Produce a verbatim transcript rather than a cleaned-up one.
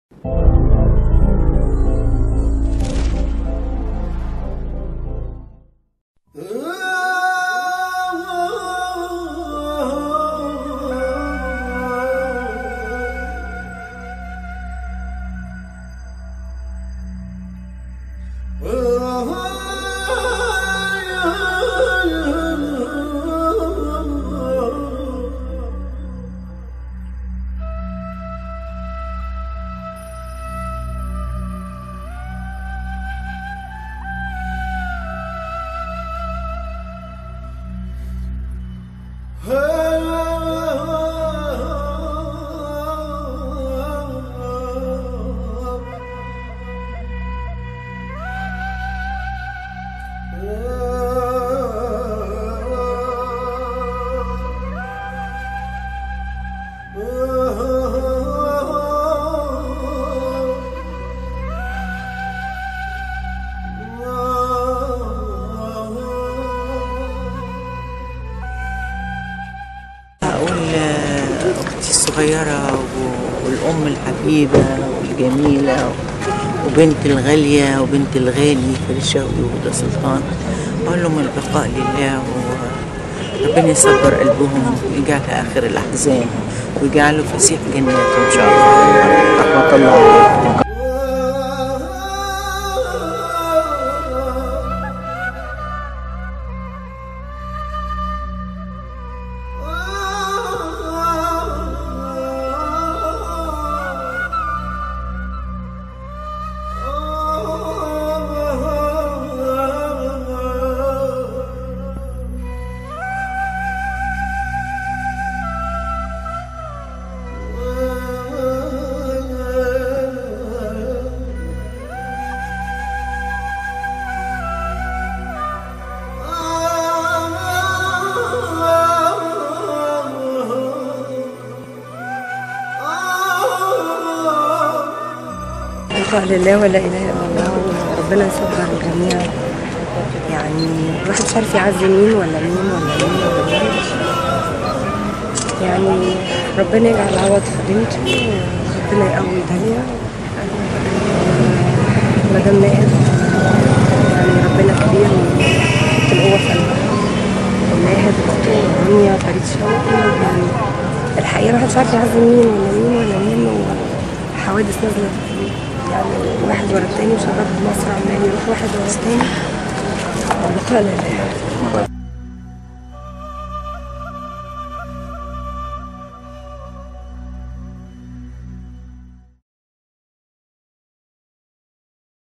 أختي الصغيرة والأم الحبيبة والجميلة وبنت الغالية وبنت الغالي فريد شوقي وهدى سلطان، أقول لهم البقاء لله وربنا يصبر قلبهم ويجعل آخر الأحزان ويجعله فسيح جناته إن شاء الله. رحمة الله عليكم. البقاء لله ولا اله الا الله، وربنا يصبر الجميع. يعني الواحد مش عارف يعزي مين ولا مين ولا مين ولا مين. يعني ربنا يجعل عوض في بنتي وربنا يقوي دنيا مدام ناهد. يعني ربنا كبير وحط القوة في قلبها. وناهد اخته دنيا فريد شوقي. يعني الحقيقة الواحد مش عارف يعزي مين ولا مين ولا مين. وحوادث نازلة يعني واحد ورا التاني، وشباب مصر عمال يروح واحد ورا التاني. البقاء لله.